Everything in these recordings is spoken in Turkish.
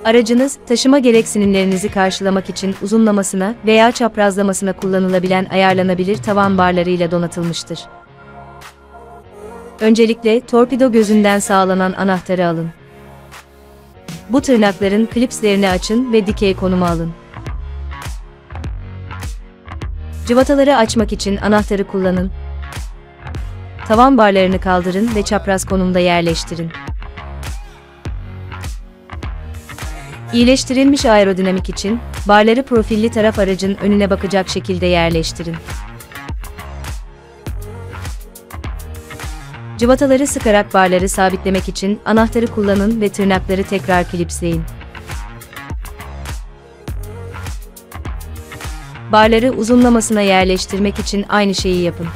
Aracınız, taşıma gereksinimlerinizi karşılamak için uzunlamasına veya çaprazlamasına kullanılabilen ayarlanabilir tavan barlarıyla donatılmıştır. Öncelikle, torpido gözünden sağlanan anahtarı alın. Bu tırnakların klipslerini açın ve dikey konuma alın. Cıvataları açmak için anahtarı kullanın. Tavan barlarını kaldırın ve çapraz konumda yerleştirin. İyileştirilmiş aerodinamik için, barları profilli taraf aracın önüne bakacak şekilde yerleştirin. Cıvataları sıkarak barları sabitlemek için anahtarı kullanın ve tırnakları tekrar klipsleyin. Barları uzunlamasına yerleştirmek için aynı şeyi yapın.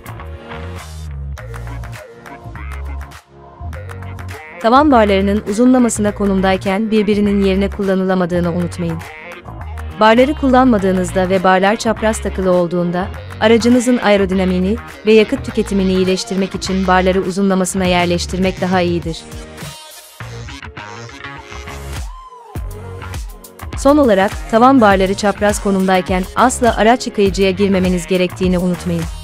Tavan barlarının uzunlamasına konumdayken birbirinin yerine kullanılamadığını unutmayın. Barları kullanmadığınızda ve barlar çapraz takılı olduğunda, aracınızın aerodinamiğini ve yakıt tüketimini iyileştirmek için barları uzunlamasına yerleştirmek daha iyidir. Son olarak, tavan barları çapraz konumdayken asla araç yıkayıcıya girmemeniz gerektiğini unutmayın.